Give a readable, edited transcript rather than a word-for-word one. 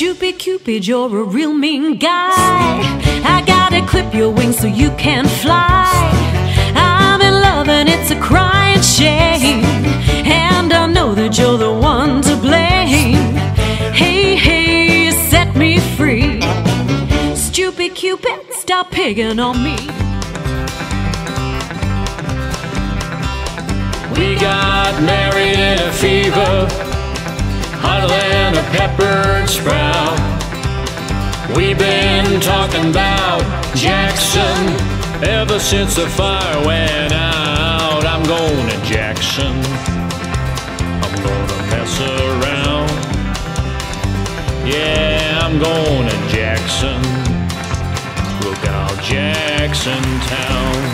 Stupid Cupid, you're a real mean guy. I gotta clip your wings so you can fly. I'm in love and it's a crying shame, and I know that you're the one to blame. Hey, hey, you set me free. Stupid Cupid, stop picking on me. We got married in a fever, hotter than a peppered sprout. We've been talking about Jackson ever since the fire went out. I'm going to Jackson, I'm gonna mess around. Yeah, I'm going to Jackson, look out Jackson Town.